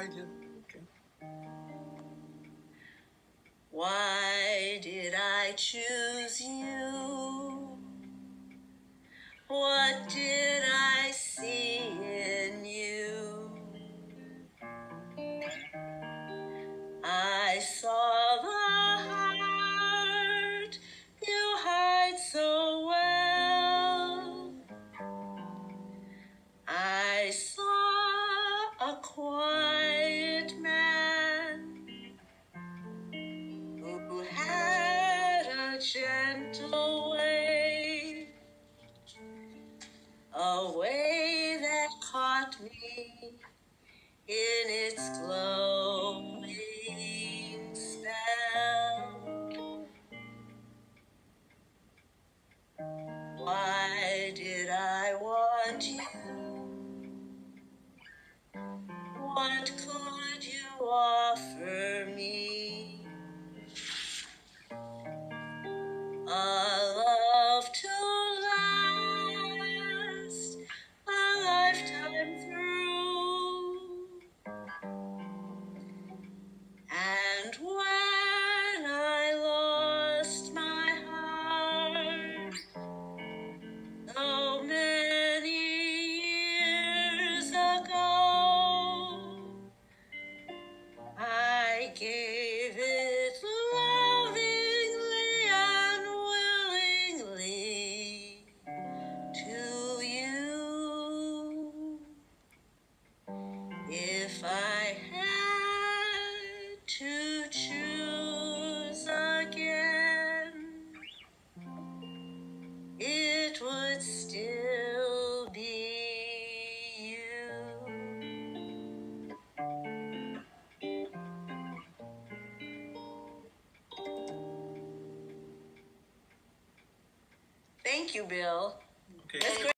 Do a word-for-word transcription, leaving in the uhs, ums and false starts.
idea. Okay. Why did I choose you? What did I see in you? I saw the heart you hide so well. I saw a quiet man who had a gentle way, a way that caught me in its glowing spell. Why did I want you? What could you offer me? A love to last a lifetime through. And when I lost my heart so many years ago, I gave it lovingly and willingly to you. If I had to choose again, it would still be you. Thank you, Bill. Okay. That's great.